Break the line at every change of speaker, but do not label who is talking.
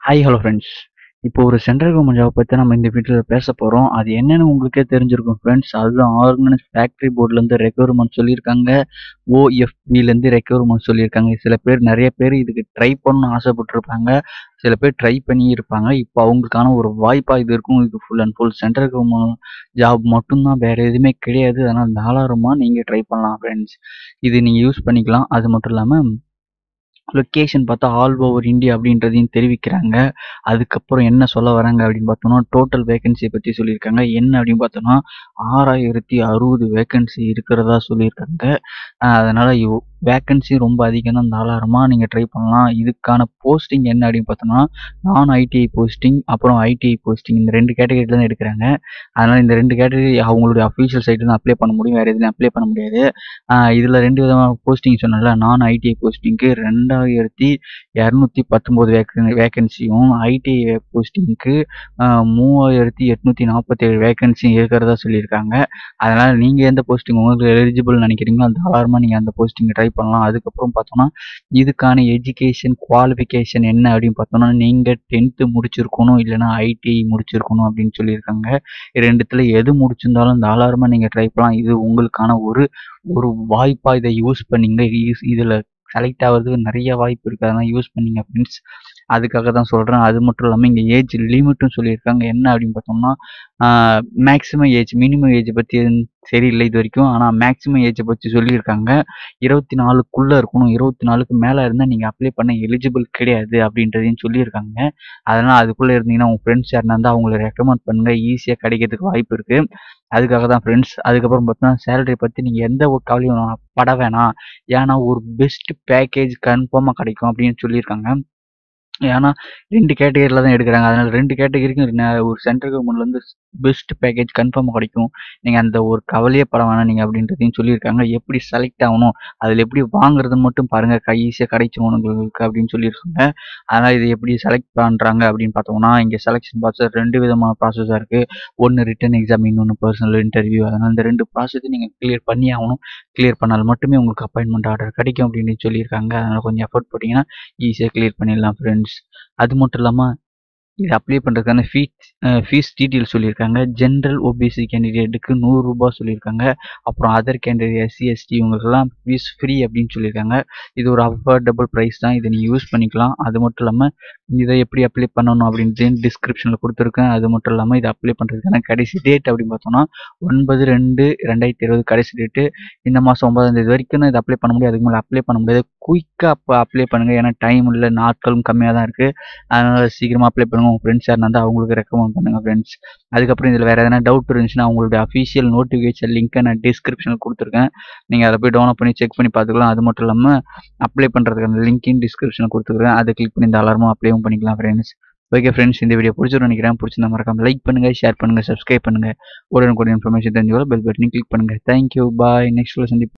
Hi hello friends. இப்போ ஒரு central government job பத்தி நம்ம இந்த வீடியோல பேசப் போறோம். அது என்னன்னு உங்களுக்கே தெரிஞ்சிருக்கும் ஃப்ரெண்ட்ஸ். அதுதான் ஆர்கனைஸ் ஃபேக்டரி போர்ட்லேருந்து ரெக்யர்மென்ட் சொல்லியிருக்காங்க. OFBலேருந்து ரெக்யர்மென்ட் சொல்லியிருக்காங்க. நெறைய பேர் இதுக்கு ட்ரை பண்ணணும்னு ஆசைப்பட்டுருப்பாங்க. சில பேர் ட்ரை பண்ணியிருப்பாங்க. இப்போ அவங்களுக்கான ஒரு வாய்ப்பா இது இருக்கும். இது full and full central government job மட்டும் தான். வேற எதுவுமே கிடையாது. அதனால தாராளமா நீங்க ட்ரை பண்ணலாம் ஃப்ரெண்ட்ஸ். இது நீங்க யூஸ் பண்ணிக்கலாம். அது மட்டும் இல்லாம லொக்கேஷன் பார்த்தா ஆல் ஓவர் இந்தியா அப்படின்றதையும் தெரிவிக்கிறாங்க. அதுக்கப்புறம் என்ன சொல்ல வராங்க அப்படின்னு பார்த்தோம்னா, டோட்டல் வேக்கன்சியை பத்தி சொல்லியிருக்காங்க. என்ன அப்படின்னு பார்த்தோம்னா, 6060 வேக்கன்சி இருக்கிறதா சொல்லியிருக்காங்க. அதனால வேக்கன்சி ரொம்ப அதிகம் தான். தாராளமா நீங்க ட்ரை பண்ணலாம். இதுக்கான போஸ்டிங் என்ன அப்படின்னு பார்த்தோம்னா, நான் ஐடிஐ போஸ்டிங், அப்புறம் ஐடிஐ போஸ்டிங் இந்த 2 கேட்டகரில தான் எடுக்கிறாங்க. அதனால இந்த 2 கேட்டகரி அவங்களுடைய அஃபிஷியல் சைட்ல தான் அப்ளை பண்ண முடியும். வேற எதுலயும் அப்ளை பண்ண முடியாது. இதுல 2 விதமான போஸ்டிங் சொன்னேன்ல. நான் ஐடிஐ போஸ்டிங்க்கு 2219 வேக்கன்சியும், ஐடிஐ போஸ்டிங்க்கு 3847 வேக்கன்சியும் இருக்கிறதா சொல்லியிருக்காங்க. அதனால நீங்க எந்த போஸ்டிங் உங்களுக்கு எலிஜிபிள் நினைக்கிறீங்களோ அந்த தாராளமா நீங்க அந்த போஸ்டிங் ட்ரை பண்ணலாம். அதுக்கப்புறம் பார்த்தோம்னா, இதுக்கான எஜுகேஷன் குவாலிஃபிகேஷன் என்ன அப்படின்னு பார்த்தோம்னா, நீங்க 10th முடிச்சிருக்கணும், இல்லைன்னா ஐடிஐ முடிச்சிருக்கணும் அப்படின்னு சொல்லியிருக்காங்க. 2த்துல எது முடிச்சிருந்தாலும் தாராளமா நீங்க ட்ரை பண்ணலாம். இது உங்களுக்கான ஒரு ஒரு வாய்ப்பா இதை யூஸ் பண்ணீங்க. இதுல செலக்ட் ஆகிறதுக்கு நிறைய வாய்ப்பு இருக்கு. அதெல்லாம் யூஸ் பண்ணீங்க ஃப்ரெண்ட்ஸ். அதுக்காக தான் சொல்றேன். அது மட்டும் இல்லாம இங்க ஏஜ் லிமிட்டும் சொல்லியிருக்காங்க. என்ன அப்படின்னு பார்த்தோம்னா, மேக்ஸிமம் ஏஜ் மினிமம் ஏஜ் பத்தி எதுவும் தெரியல இது வரைக்கும். ஆனா மேக்ஸிமம் ஏஜை பத்தி சொல்லியிருக்காங்க. 24க்குள்ள இருக்கணும். 24க்கு மேல இருந்தா நீங்க அப்ளை பண்ண எலிஜிபிள் கிடையாது அப்படின்றதையும் சொல்லியிருக்காங்க. அதனால அதுக்குள்ள இருந்தீங்கன்னா உங்க ஃப்ரெண்ட்ஸ் யாருனா இருந்தா அவங்கள ரெக்கமெண்ட் பண்ணுங்க. ஈஸியா கிடைக்கிறதுக்கு வாய்ப்பு இருக்கு. அதுக்காக தான் ஃப்ரெண்ட்ஸ். அதுக்கப்புறம் பார்த்தீங்கன்னா, சேலரி பத்தி நீங்க எந்த ஒரு கவலையும் பட வேணாம். ஏன்னா ஒரு பெஸ்ட் பேக்கேஜ் கன்ஃபார்மா கிடைக்கும் அப்படின்னு சொல்லியிருக்காங்க. ஏன்னா 2 கேட்டகரில தான் எடுக்கிறாங்க. அதனால 2 கேட்டகரிக்கும் ஒரு சென்ட்ரல் கவர்மெண்ட்லேருந்து பெஸ்ட் பேக்கேஜ் கன்ஃபார்மா கிடைக்கும். நீங்க அந்த ஒரு கவலையே பட வேணாம் நீங்க அப்படின்றதையும் சொல்லியிருக்காங்க. எப்படி செலக்ட் ஆகணும், அதில் எப்படி வாங்குறதுன்னு மட்டும் பாருங்க. ஈஸியா கிடைச்சிரும் உங்களுக்கு அப்படின்னு சொல்லியிருக்காங்க. அதனால இது எப்படி செலக்ட் பண்றாங்க அப்படின்னு பார்த்தோம்னா, இங்க செலக்ஷன் ப்ராசஸ் 2 விதமான ப்ராசஸா இருக்கு. ஒன்னு ரிட்டன் எக்ஸாம், இன்னொன்னு பர்சனல் இன்டர்வியூ. அதனால இந்த 2 ப்ராசஸையும் நீங்க கிளியர் பண்ணி ஆகணும். கிளியர் பண்ணால் மட்டுமே உங்களுக்கு அப்பாயின்மெண்ட் ஆர்டர் கிடைக்கும் அப்படின்னு சொல்லியிருக்காங்க. அதனால கொஞ்சம் எஃபோர்ட் போட்டீங்கன்னா ஈஸியா கிளியர் பண்ணிடலாம் ஃப்ரெண்ட்ஸ். அது மட்டும் இல்லாம இது அப்ளை பண்றதுக்கான ஃபீஸ் டீட்டெயில் சொல்லியிருக்காங்க. ஜென்ரல் ஓபிசி கேண்டிடேட்டுக்கு ரூ. 100 சொல்லியிருக்காங்க. அப்புறம் அதர் கேண்டிடேட் எஸ்சி எஸ்டி இவங்களுக்கெல்லாம் ஃபீஸ் ஃப்ரீ அப்படின்னு சொல்லியிருக்காங்க. இது ஒரு அஃபோர்டபுள் ப்ரைஸ் தான். இதை நீங்க யூஸ் பண்ணிக்கலாம். அது மட்டும் இல்லாம இதை எப்படி அப்ளை பண்ணணும் அப்படின்ட்டு டிஸ்கிரிப்ஷன்ல கொடுத்துருக்கேன். அது மட்டும் இல்லாம இதை அப்ளை பண்றதுக்கான கடைசி டேட் அப்படின்னு பார்த்தோம்னா 9/2/2020 கடைசி டேட்டு. இந்த மாசம் 9ஆம் தேதி வரைக்கும் தான் இதை அப்ளை பண்ண முடியும். அதுக்கு மேலே அப்ளை பண்ண முடியாது. குயிக்கா அப்ளை பண்ணுங்க. ஏன்னா டைம் இல்லை, நாட்களும் கம்மியாக தான் இருக்கு. அதனால சீக்கிரமா அப்ளை பண்ணுங்க. உங்க ஃப்ரெண்ட்ஸ் யாருனா இருந்தா அவங்களுக்கு ரெக்கமெண்ட் பண்ணுங்க ஃப்ரெண்ட்ஸ். அதுக்கப்புறம் இதுல வேற எதனா டவுட் இருந்துச்சுன்னா அவங்களுடைய அஃபிஷியல் நோட்டிஃபிகேஷன் லிங்க்கை நான் டிஸ்கிரிப்ஷனில் கொடுத்துருக்கேன். நீங்க அதை போய் டவுன்லோட் பண்ணி செக் பண்ணி பார்த்துக்கலாம். அது மட்டும் இல்லாம அப்ளை பண்றதுக்கான லிங்க்கையும் டிஸ்கிரிப்ஷனில் கொடுத்துருக்கேன். அதை கிளிக் பண்ணி தாராளமாக அப்ளைவும் பண்ணிக்கலாம் ஃப்ரெண்ட்ஸ். ஓகே ஃப்ரெண்ட்ஸ், இந்த வீடியோ பிடிச்சிருன்னு நினைக்கிறேன். பிடிச்சிருந்தா மறக்காம லைக் பண்ணுங்க, ஷேர் பண்ணுங்க, சப்ஸ்கிரைப் பண்ணுங்க. உடனுக்குடன் இன்ஃபர்மேஷன் தெரிஞ்சுக்கொள்ள பெல் பட்டனையும் கிளிக் பண்ணுங்க. Thank you, bye. நெக்ஸ்ட் சந்திப்போம்.